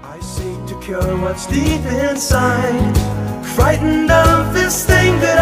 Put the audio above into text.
I seek to cure what's deep inside, frightened of this thing that